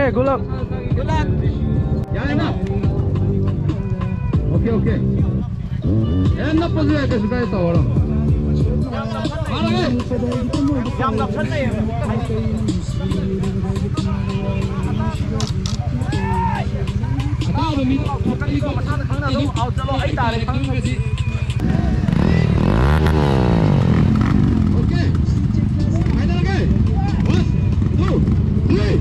Okay, good luck. Good luck. Yeah, enough. Okay. Enough for the guys. Okay. Final again. 1, 2, 3.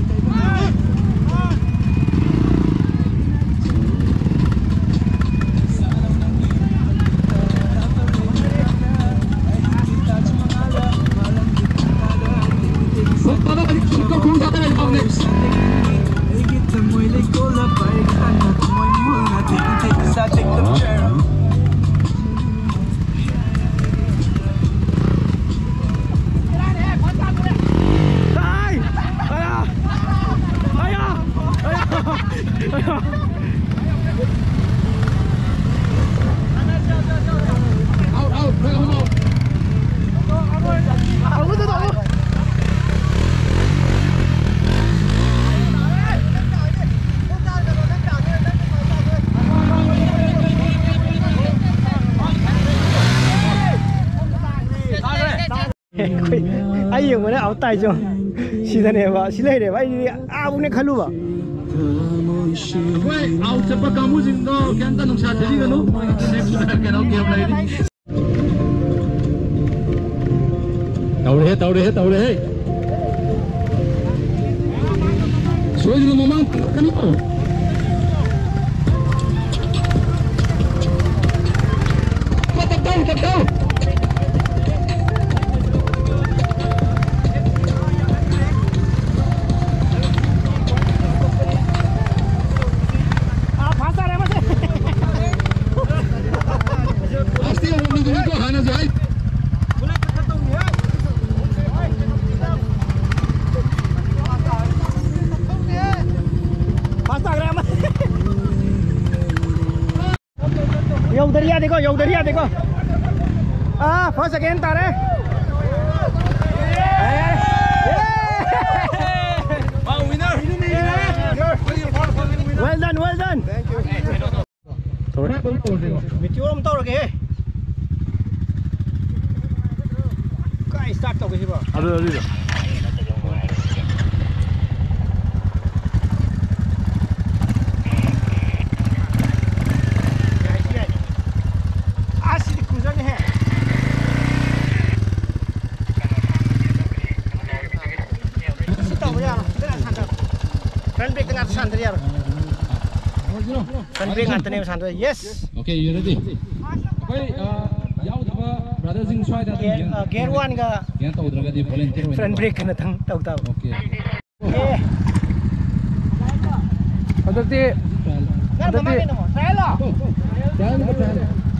Ai dùng nó áo tay cho xí thế này vậy, xí này để vậy đi bún này khá luôn à. Wait, áo chấp vào cam mужин đó, cái anh ta nông sản gì cái nó, cái nó kêu lại đi. Tàu đấy. Suối gì mà mang cái nó. Tập đâu. Dầu dariya देखो first again तारे winner well done thank you sorry video हम tàu rồi cái start tàu cái gì vậy Yes. Okay, you ready? Okay, brother Jing Swai da gear 1 ga gear tàu draga di volunteer front brake na thang tàu. Okay. Adati trial lo. Trial.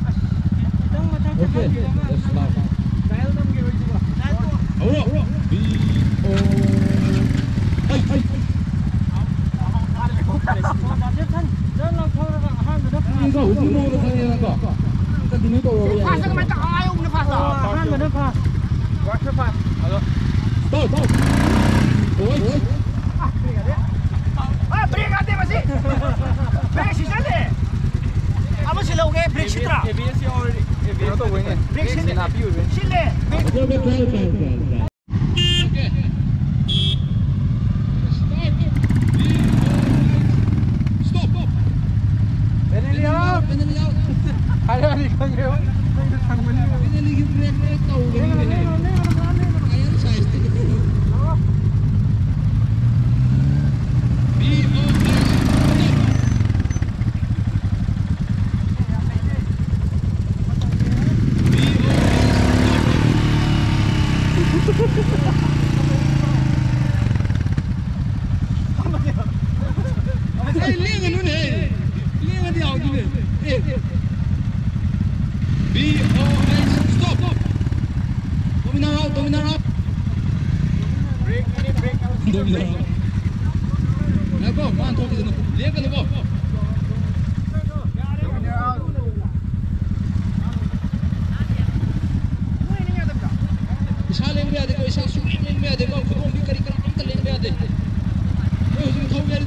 Okay. Let's start. Trial nam ge hoyi ba. Auro. 이거 우주로로 다니는 거. 일단 눈이 떠오르고. 파스만 딱 아유 오늘 파스. 하면 파. 와트 파스. 또. 오이. 브레이크 안 돼, 마시. 브레이크 시작해. 아무 실로게 브레이크 시트라. ABS already. ABS 또 보이네. 브레이크 시트 나 비우. 실내. 오케이. Ada ni kan dia. Ini lagi brake tahu ni. Air size tu. Stop. Dominar out. Brake. Dominar out. Go, man, talk to them. Lega go. Dominar out. Isha leng be ade ko, isha swing leng be ade ko, khom bi kari kari am ta leng be ade. Yo jin khau be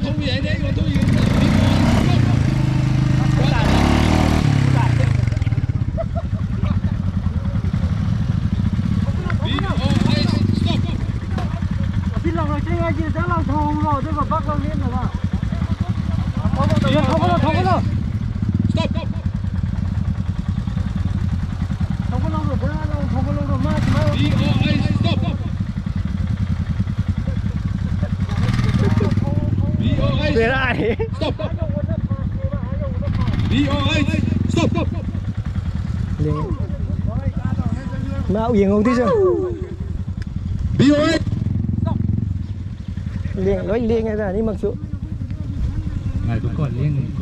Stop. BOI, stop. BOI, stop. BOI, stop. Mau yên không thế chứ? BOI. Liền nói liền ra đi mặc dù. Này tôi còn liên có.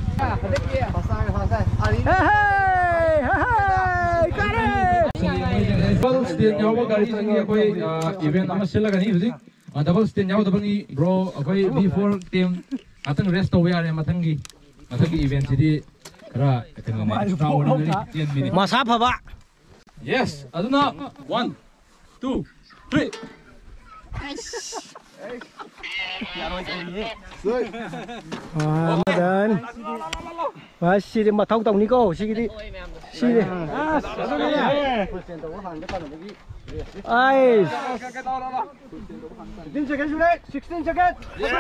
Double stand yawa gari changi akoi event ama sila gani husi. Double stand yawa double ni bro akoi B4 team atang rest over yare matangi event sidi kara kena ni round ni 10 minutes. Masa apa pak? Yes, aduna 1 2 3. Ramadan. Masih dia tahu tahu ni kau, sini di sini. Ais. 16 seconds sudah, 16 seconds.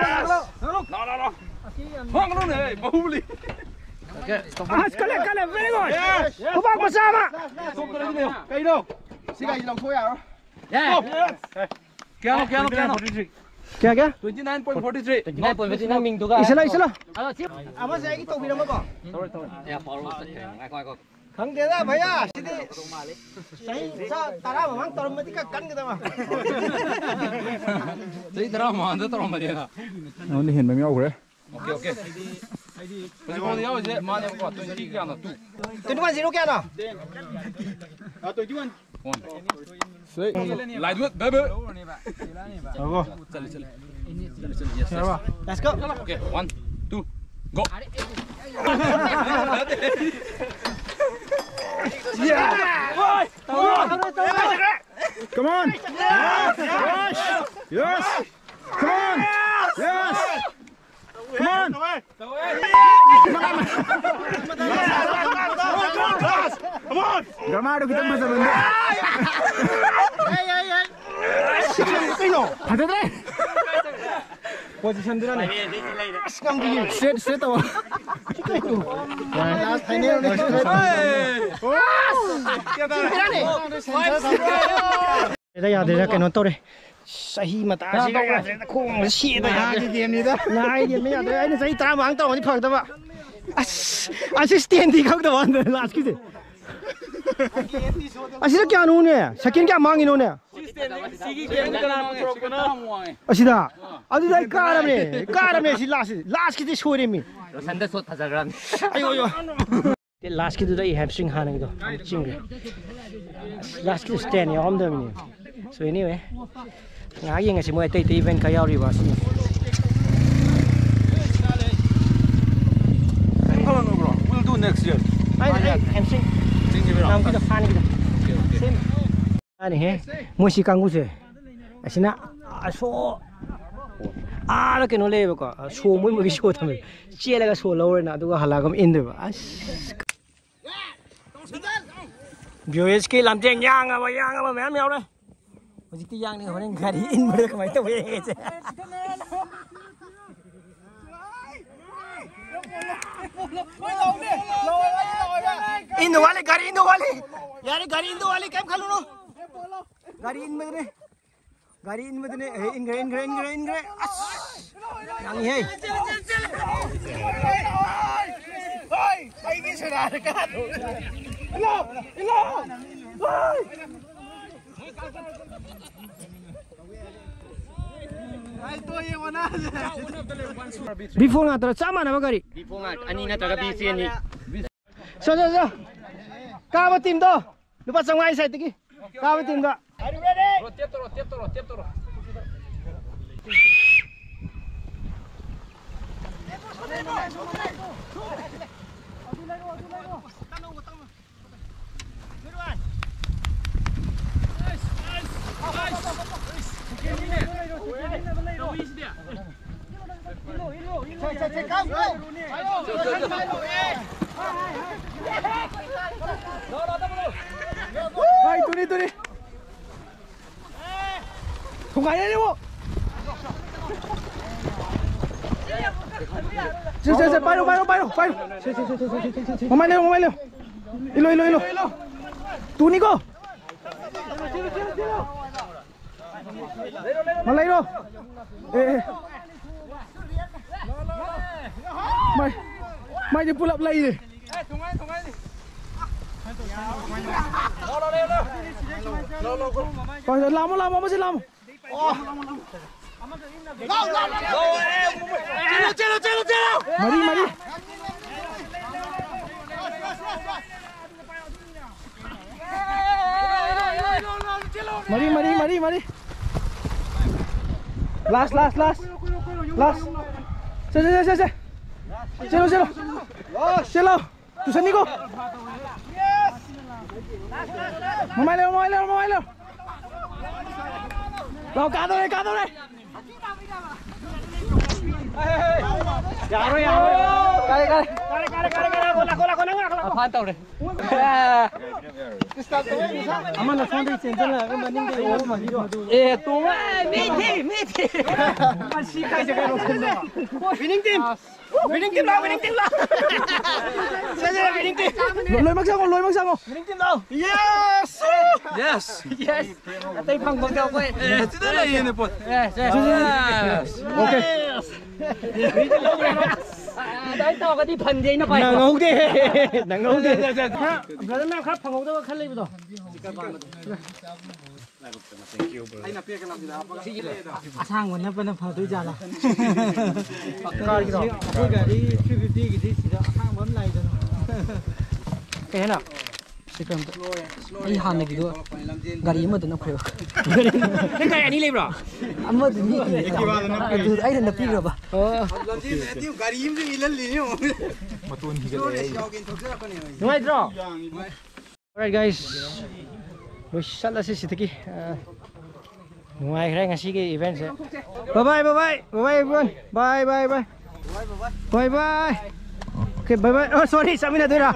Sekali, very good. Kubak bersama. Cây đâu? Xin cái lòng thôi à? Kano. Kya? 29.43. 29.43 mình tuh Isla. Ama saya itu bilang apa? Ya, follow aku. Kang dia dah bayar. Sini. Saya tara memang taruh mati kan kita mah. Jadi drama anda drama dia. Nó đi hiện với nhau rồi. Okay. Pero kalau dia aja mana apa 20 kan tu. 21.0 kya na? 21. Light wood, baby. चल. Yes. Let's go. Okay, 1 2 go. Yeah. Come on. Yes. Come on. Yes. Come on. Come on. Gamado kita masa benda. Hey. Ada deh. Position dulu nih. Skam dia. Set tahu. Last final ni. Kita ya dia kena nonton deh. Sahih mata sih kan. Kong sih dah. Nah ini dia ada. Ini saya terang bang tahu ni pak tahu. Assistant di kau tahu anda last kita. Asida क्या नून है सेकंड क्या मांगी नून है असिदा अदु दाई कारमने सि लास्ट की छोरे मी Sanda sot hazaran. अयो ते लास्ट की दाई हैमस्ट्रिंग हाने दो चिंग लास्ट की स्टैंड याम दम नि so anyway nga yeng asi mo tai event ka yaw ri ba si Hello no bro. We'll do next year. ai hamstring nam kita fan kita same ani he mosi kanggu se asina aso ala ke no le ba ko so moi mo gi so tham che la ga so lo na du ga hala gam in de ba as BOS ke lam teng yang ba mem yaw đây Masih tiang ni orang gari in mereka mai tu weh je. Indo wale gari Indo wale. यार gari Indo wale kam khalu no? Gari in में in gre. Yang ni hey. Oi, ini sudah dekat. Hello. Before nga tara sama na magari. Before nga ani na taga BC ni. So. Kama team do. Lupa sa ngai side tiki. Kama team do. Are you ready? Tiap toro. Hai tuni. Thùng cái đấy đi bộ. ไปมาไม่เร็วอีโลตูนี่ก็มาเลยโลไม่จะ pull up เลยดิไปlama masih lama mari last Celo tu sini ko mau main Lo kado deh. Kali. Kola. Pantau deh. Aman na phone change na ka maning ke yo ma hiro. Tu meti. Masih kai jaga ro senda. Winning team lah. Saya winning team. Loi magsango. Winning team lah. Yes. Atay pang bangka ko eh. Sudah lah ini pot. Okay. Dahil tao ka di panjay na pa. Nangau de. Brother ma'am khap phangau da khal lei bu do. Asang wan na pa na phau tu ja la. Ka ki do. Ko ga di 350 ki di si da asang bam lai da no. Ke na. Second. Ai han na ki do. Gari ma da na khre. Cái này anh đi lên rồi. Amma du ni. Du ai da na pi ro ba. Right draw. Alright guys. Loisal na si Sitiki. Ngoài ra ngasi cái event sẽ. Bye everyone. Bye. Okay, bye. Oh sorry, Samina dura.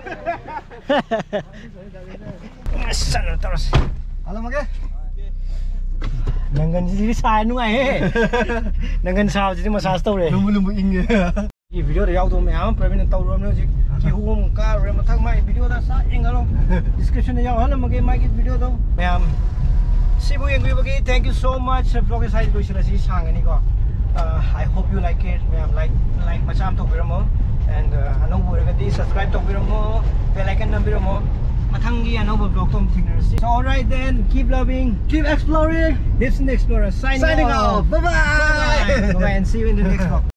Sana terus. Halo mage. Nangan jadi sai nu ai. Nangan sao jadi massage tau re. Lumbu inge. Cái video này giao tôi mẹ ám, phải bên tàu rồi nữa chứ. Khi hôm ca rồi mà thắc mắc video đó sao anh không? Description này giao hết là một cái cái video đâu. Mẹ ám. See you again. Thank you so much. Vlog cái side đôi khi là gì sang cái này có. I hope you like it. Mẹ ám like macam tu video mo. And anong buat cái subscribe tu video mo. Bell icon nam video mo. Mathangi anong vlog tom thing na. So alright then, keep loving, keep exploring. This is the Explorer signing off. Bye bye and see you in the next vlog.